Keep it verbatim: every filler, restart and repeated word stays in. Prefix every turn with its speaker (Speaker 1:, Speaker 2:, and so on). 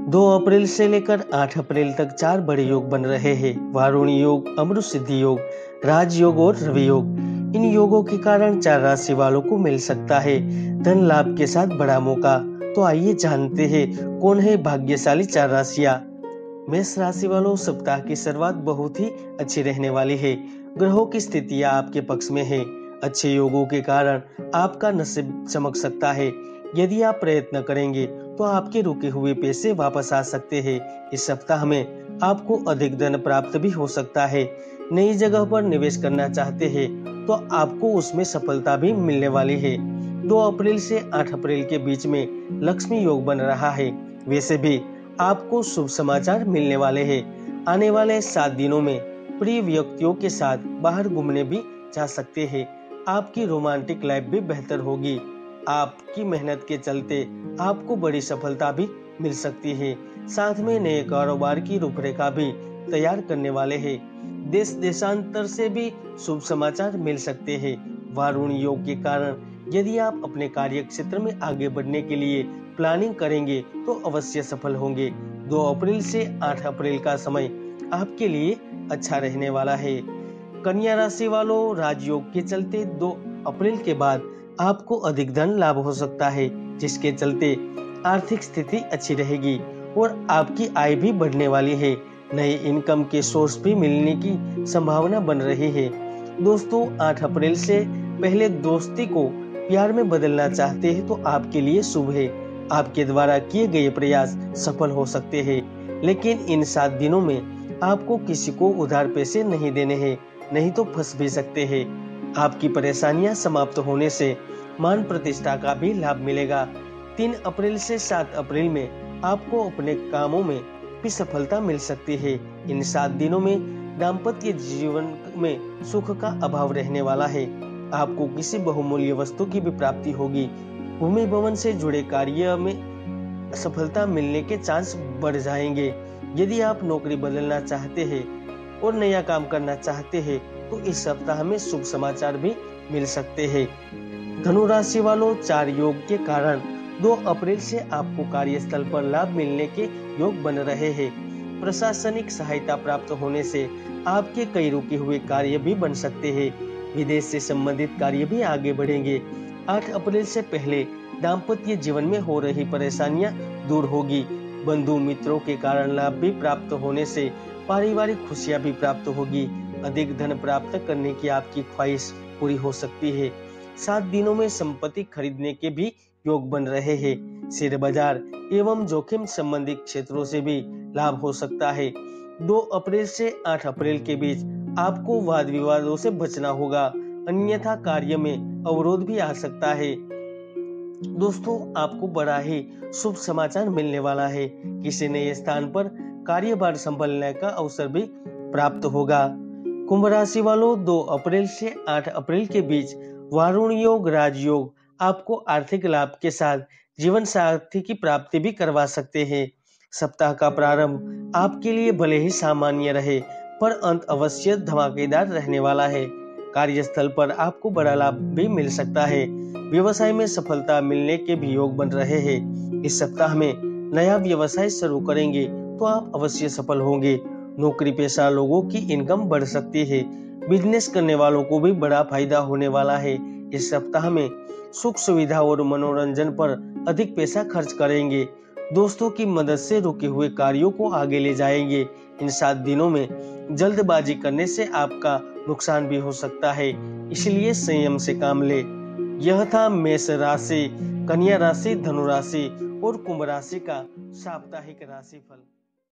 Speaker 1: दो अप्रैल से लेकर आठ अप्रैल तक चार बड़े योग बन रहे हैं। वारुणी योग, अमृत सिद्धि योग, राजयोग और रवि योग। इन योगों के कारण चार राशि वालों को मिल सकता है धन लाभ के साथ बड़ा मौका। तो आइए जानते हैं कौन है भाग्यशाली चार राशियां। मेष राशि वालों, सप्ताह की शुरुआत बहुत ही अच्छी रहने वाली है। ग्रहों की स्थितियां आपके पक्ष में है। अच्छे योगों के कारण आपका नसीब चमक सकता है। यदि आप प्रयत्न करेंगे तो आपके रुके हुए पैसे वापस आ सकते हैं। इस सप्ताह में आपको अधिक धन प्राप्त भी हो सकता है। नई जगह पर निवेश करना चाहते हैं तो आपको उसमें सफलता भी मिलने वाली है। दो अप्रैल से आठ अप्रैल के बीच में लक्ष्मी योग बन रहा है। वैसे भी आपको शुभ समाचार मिलने वाले हैं। आने वाले सात दिनों में प्रिय व्यक्तियों के साथ बाहर घूमने भी जा सकते हैं। आपकी रोमांटिक लाइफ भी बेहतर होगी। आपकी मेहनत के चलते आपको बड़ी सफलता भी मिल सकती है। साथ में नए कारोबार की रूपरेखा भी तैयार करने वाले हैं। देश देशांतर से भी शुभ समाचार मिल सकते हैं। वारुणी योग के कारण यदि आप अपने कार्य क्षेत्र में आगे बढ़ने के लिए प्लानिंग करेंगे तो अवश्य सफल होंगे। दो अप्रैल से आठ अप्रैल का समय आपके लिए अच्छा रहने वाला है। कन्या राशि वालों, राजयोग के चलते दो अप्रैल के बाद आपको अधिक धन लाभ हो सकता है, जिसके चलते आर्थिक स्थिति अच्छी रहेगी और आपकी आय भी बढ़ने वाली है। नए इनकम के सोर्स भी मिलने की संभावना बन रही है। दोस्तों, आठ अप्रैल से पहले दोस्ती को प्यार में बदलना चाहते हैं तो आपके लिए शुभ है। आपके द्वारा किए गए प्रयास सफल हो सकते हैं, लेकिन इन सात दिनों में आपको किसी को उधार पैसे नहीं देने हैं, नहीं तो फंस भी सकते हैं। आपकी परेशानियां समाप्त होने से मान प्रतिष्ठा का भी लाभ मिलेगा। तीन अप्रैल से सात अप्रैल में आपको अपने कामों में भी सफलता मिल सकती है। इन सात दिनों में दाम्पत्य जीवन में सुख का अभाव रहने वाला है। आपको किसी बहुमूल्य वस्तु की भी प्राप्ति होगी। भूमि भवन से जुड़े कार्य में सफलता मिलने के चांस बढ़ जाएंगे। यदि आप नौकरी बदलना चाहते हैं और नया काम करना चाहते हैं तो इस सप्ताह में शुभ समाचार भी मिल सकते हैं। धनु राशि वालों, चार योग के कारण दो अप्रैल से आपको कार्यस्थल पर लाभ मिलने के योग बन रहे हैं। प्रशासनिक सहायता प्राप्त होने से आपके कई रुके हुए कार्य भी बन सकते हैं। विदेश से संबंधित कार्य भी आगे बढ़ेंगे। आठ अप्रैल से पहले दाम्पत्य जीवन में हो रही परेशानियां दूर होगी। बंधु मित्रों के कारण लाभ भी प्राप्त होने से पारिवारिक खुशियां भी प्राप्त होगी। अधिक धन प्राप्त करने की आपकी ख्वाहिश पूरी हो सकती है। सात दिनों में संपत्ति खरीदने के भी योग बन रहे हैं। शेयर बाजार एवं जोखिम संबंधित क्षेत्रों से भी लाभ हो सकता है। दो अप्रैल से आठ अप्रैल के बीच आपको वाद विवादों से बचना होगा, अन्यथा कार्य में अवरोध भी आ सकता है। दोस्तों, आपको बड़ा ही शुभ समाचार मिलने वाला है। किसी नए स्थान पर कार्यभार संभालने का अवसर भी प्राप्त होगा। कुंभ राशि वालों, दो अप्रैल से आठ अप्रैल के बीच वारुणी योग, राजयोग आपको आर्थिक लाभ के साथ जीवन साथी की प्राप्ति भी करवा सकते हैं। सप्ताह का प्रारंभ आपके लिए भले ही सामान्य रहे, पर अंत अवश्य धमाकेदार रहने वाला है। कार्यस्थल पर आपको बड़ा लाभ भी मिल सकता है। व्यवसाय में सफलता मिलने के भी योग बन रहे हैं। इस सप्ताह में नया व्यवसाय शुरू करेंगे तो आप अवश्य सफल होंगे। नौकरी पेशा लोगों की इनकम बढ़ सकती है। बिजनेस करने वालों को भी बड़ा फायदा होने वाला है। इस सप्ताह में सुख सुविधा और मनोरंजन पर अधिक पैसा खर्च करेंगे। दोस्तों की मदद से रुके हुए कार्यों को आगे ले जाएंगे। इन सात दिनों में जल्दबाजी करने से आपका नुकसान भी हो सकता है, इसलिए संयम से काम ले। यह था मेष राशि, कन्या राशि, धनु राशि और कुंभ राशि का साप्ताहिक राशिफल।